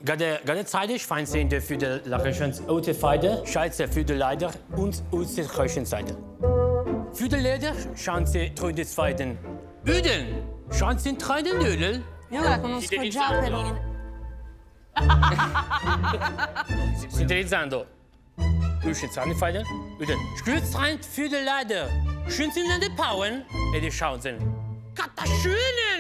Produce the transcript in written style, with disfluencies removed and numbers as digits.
Gerade zeitig fein sehen für die Lachens alte Feide, Scheiße für die Leider und aus der Seite. Für die Leder schauen sie treu des Feiden. Ödeln, schauen sie treu den Ödel. Io la conosco già, però. Sintetizzando. Uscit seine Feide. Ödeln. Stürzt rein für die Leider. Schön sind in den Pauen. Die schauen sie. Katastrophe!